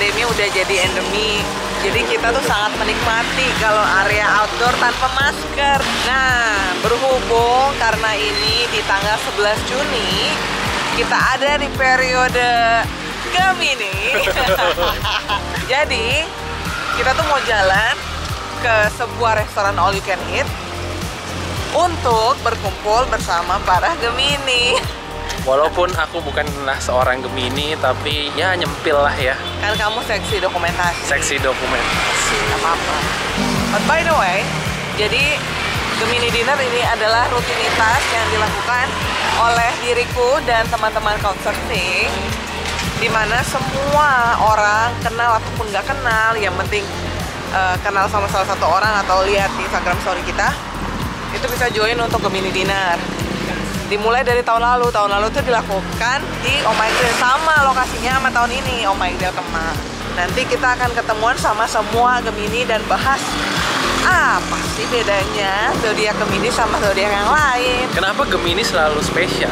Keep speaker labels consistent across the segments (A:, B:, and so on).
A: pandemi udah jadi endemi. Jadi kita tuh sangat menikmati kalau area outdoor tanpa masker. Nah, berhubung karena ini di tanggal 11 Juni, kita ada di periode Gemini. Jadi, kita tuh mau jalan ke sebuah restoran all you can eat untuk berkumpul bersama para Gemini.
B: Walaupun aku bukanlah seorang Gemini, tapi ya nyempil lah ya.
A: Kan kamu seksi dokumentasi.
B: Seksi dokumentasi.
A: Gak apa-apa. But by the way, jadi Gemini Dinner ini adalah rutinitas yang dilakukan oleh diriku dan teman-teman Couchsurfing, di mana semua orang kenal ataupun nggak kenal, yang penting kenal sama salah satu orang atau lihat di Instagram story kita, itu bisa join untuk Gemini Dinner. Dimulai dari tahun lalu itu dilakukan di Oh My Grill, sama lokasinya sama tahun ini, Oh My Grill Kemang. Nanti kita akan ketemuan sama semua Gemini dan bahas apa sih bedanya zodiak Gemini sama zodiak yang lain.
B: Kenapa Gemini selalu spesial?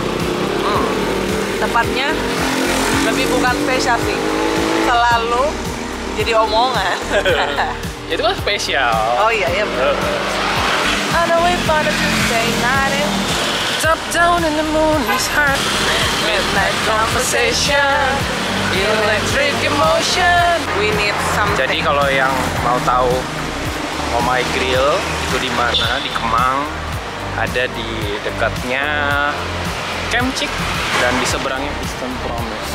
A: Tepatnya lebih bukan spesial sih, selalu jadi omongan.
B: Itu kan spesial.
A: Oh iya, iya betul. On the way for the Tuesday night,
B: Top down and the moon is hot.
A: midnight conversation, electric emotion. We need something.
B: Jadi kalau yang mau tahu Oh My Grill itu di mana? Di Kemang. Ada di dekatnya Camp Chick dan di seberangnya Eastern Promise.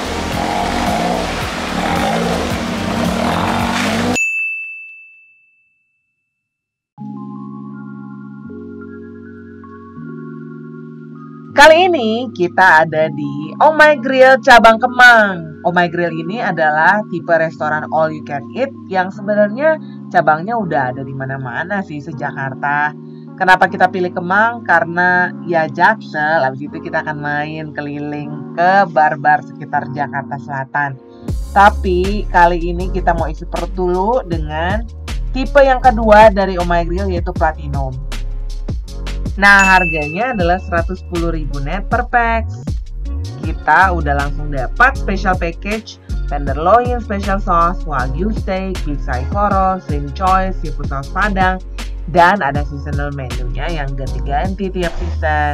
A: Kali ini kita ada di Oh My Grill cabang Kemang. Oh My Grill ini adalah tipe restoran all you can eat yang sebenarnya cabangnya udah ada di mana-mana sih se-Jakarta. Kenapa kita pilih Kemang? Karena ya Jaksel, habis itu kita akan main keliling ke bar-bar sekitar Jakarta Selatan. Tapi kali ini kita mau isi perut dulu dengan tipe yang kedua dari Oh My Grill, yaitu Platinum. Nah, harganya adalah 110.000 net per pax. Kita udah langsung dapat special package, tenderloin special sauce, wagyu steak, beef saikoro, shrimp choice, seafood sauce padang, dan ada seasonal menunya yang ganti-ganti tiap season.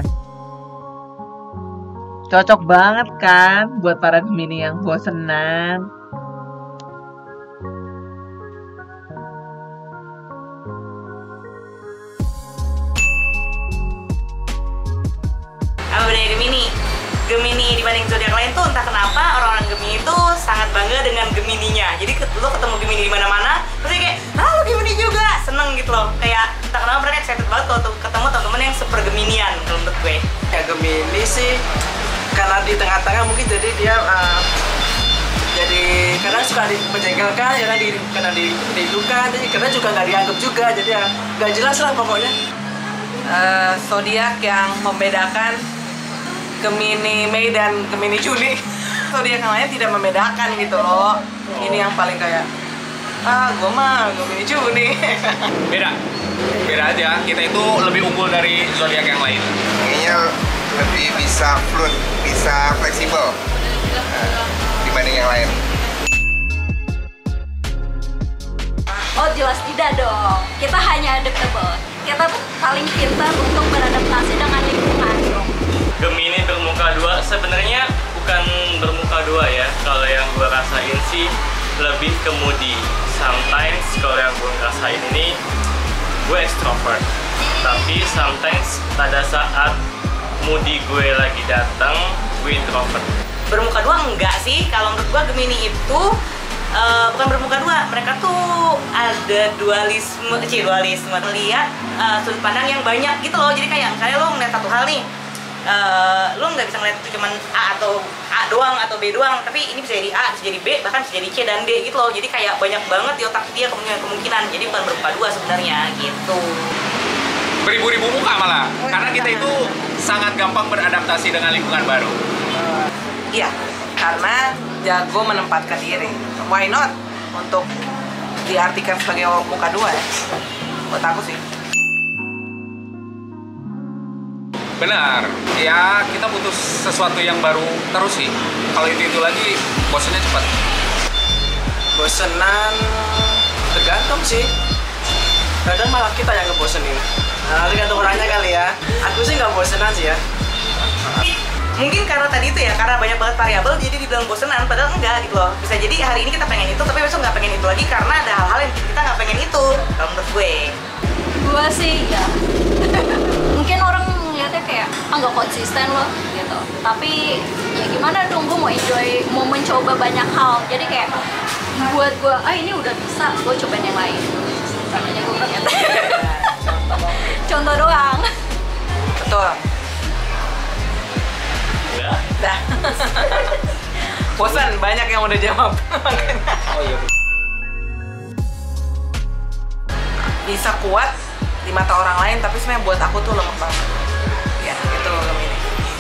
A: Cocok banget kan buat para Gemini yang bosenan.
C: Apa bedanya Gemini? Gemini dibanding zodiak lain tuh entah kenapa orang-orang Gemini itu sangat bangga dengan Gemininya. Jadi lo ketemu Gemini di mana-mana, terus kayak, lo Gemini juga, seneng gitu loh. Kayak entah kenapa mereka excited banget kalau ketemu teman-teman yang super Geminian kalau menurut gue.
D: Ya Gemini sih karena di tengah-tengah mungkin jadi dia jadi kadang suka menjengkelkan, kadang dirindukan, jadi kadang juga nggak dianggap juga, jadi ya nggak jelas lah pokoknya.
A: Zodiak yang membedakan Gemini Mei dan Gemini Juni. Zodiak yang lain tidak membedakan gitu loh. Ini yang paling kayak, gue mah Gemini Juni.
B: Beda aja. Kita itu lebih unggul dari zodiak yang lain.
E: Kayaknya lebih bisa fluid, bisa fleksibel dibanding yang lain.
F: Oh jelas tidak dong, kita hanya adaptable. Kita tuh paling pintar untuk beradaptasi dengan lingkungan dong.
G: Gemini bermuka dua, sebenarnya bukan bermuka dua ya. Kalau yang gue rasain sih lebih ke moody. Sometimes kalau yang gue rasain ini gue extrovert, tapi sometimes pada saat moody gue lagi datang gue introvert.
C: Bermuka dua enggak sih, kalau menurut gue Gemini itu bukan bermuka dua, mereka tuh ada dualisme, melihat sudut pandang yang banyak gitu loh. Jadi kayak misalnya lo ngeliat satu hal nih, lo nggak bisa ngeliat itu cuman A doang atau B doang, tapi ini bisa jadi A, bisa jadi B, bahkan bisa jadi C dan D gitu loh. Jadi kayak banyak banget di otak dia kemungkinan. Jadi bukan bermuka dua sebenarnya gitu.
B: Beribu-ribu muka malah. Karena kita itu sangat gampang beradaptasi dengan lingkungan baru.
A: Iya, karena jago menempatkan diri. Why not? Untuk diartikan sebagai muka dua ya. Buat aku sih.
B: Benar. Ya, kita butuh sesuatu yang baru terus sih. Kalau itu lagi, bosannya cepat.
D: kebosenan tergantung sih. Kadang malah kita yang ngebosenin. Nah, tergantung orangnya kali ya. Aku sih nggak bosenan sih ya.
C: Mungkin karena tadi itu ya, karena banyak banget variabel jadi dibilang bosenan, padahal enggak gitu loh. Bisa jadi hari ini kita pengen itu, tapi besok nggak pengen itu lagi karena ada hal-hal yang kita nggak pengen itu. Kalau menurut gue.
F: Gue sih ya. Mungkin orang ngeliatnya kayak nggak konsisten loh gitu. Tapi ya gimana dong, gue mau enjoy, mau mencoba banyak hal. Jadi kayak buat gue, ini udah bisa, gue cobain yang lain. Contohnya gue banget. Contoh doang.
C: Betul. Dah.
D: Bosan, banyak yang udah jawab.
B: Oh iya.
C: Bisa kuat di mata orang lain, tapi sebenarnya buat aku tuh lemah banget. Ya, itu Gemini.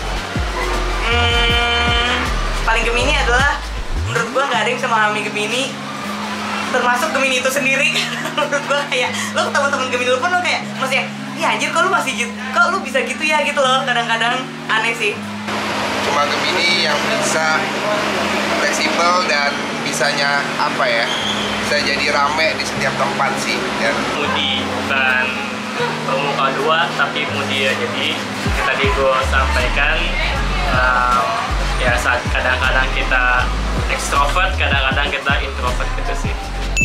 C: Paling Gemini adalah menurut gua nggak ada yang bisa memahami Gemini, termasuk Gemini itu sendiri. Menurut gua kayak lo ketemu temen Gemini lu pun lo kayak maksudnya, ya anjir kok lu masih gitu, kok lu bisa gitu ya gitu loh. Kadang-kadang aneh sih.
E: Cuma Gemini yang bisa fleksibel dan bisanya apa ya, bisa jadi rame di setiap tempat sih. Dan
G: Moody, bukan bermuka dua tapi moody ya. Jadi yang tadi gue sampaikan, ya saat kadang-kadang kita extrovert, kadang-kadang kita introvert gitu sih.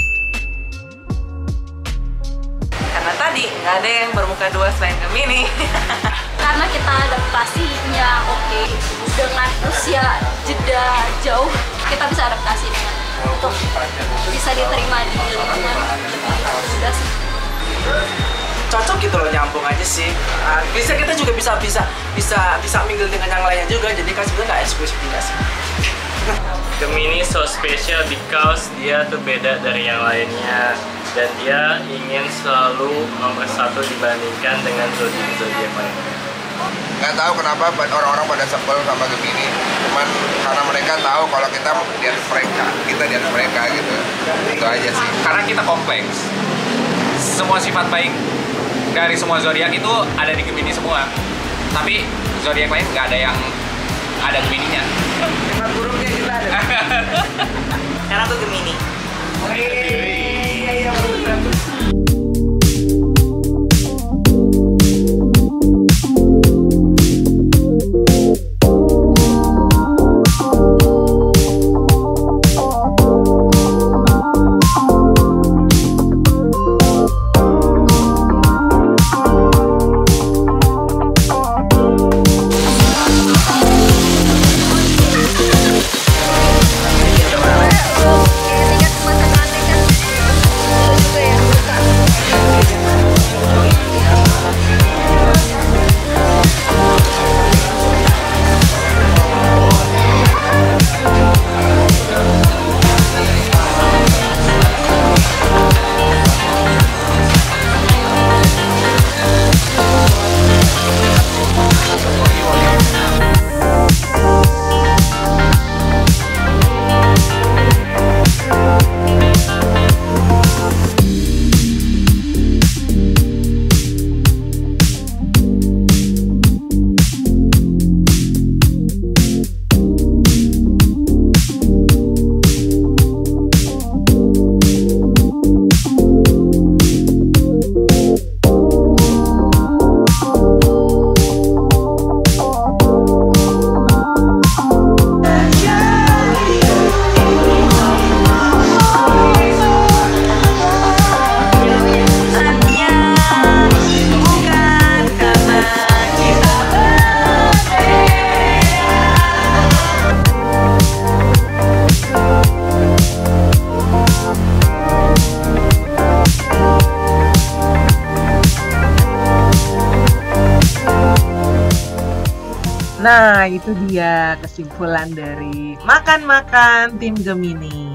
C: Karena tadi nggak ada yang bermuka dua selain Gemini.
F: Karena kita adaptasinya oke, dengan usia jeda jauh kita bisa adaptasi dengan untuk bisa diterima di lingkungan lebih mudah sih.
D: Cocok gitu loh, nyambung aja sih. Bisa kita juga bisa mingle dengan yang lainnya juga. Jadi kan sebenarnya nggak eksklusif juga sih.
G: Gemini so special because dia tuh beda dari yang lainnya dan dia ingin selalu nomor satu dibandingkan dengan zodiak lainnya.
E: nggak tahu kenapa orang-orang pada sebel sama Gemini, cuman karena mereka tahu kalau kita di atas mereka, kita di atas mereka gitu. Itu aja sih.
H: Karena kita kompleks. Semua sifat baik dari semua zodiak itu ada di Gemini semua. Tapi zodiak lain nggak ada yang ada Gemininya.
D: Sifat buruknya kita ada.
C: Karena tuh Gemini.
D: Iya, betul.
A: Nah, itu dia kesimpulan dari makan-makan tim Gemini.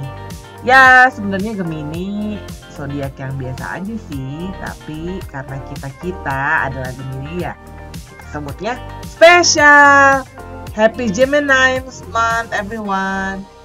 A: Ya, sebenarnya Gemini zodiak yang biasa aja sih, tapi karena kita adalah Gemini ya, kita sebutnya spesial. Happy Gemini month everyone.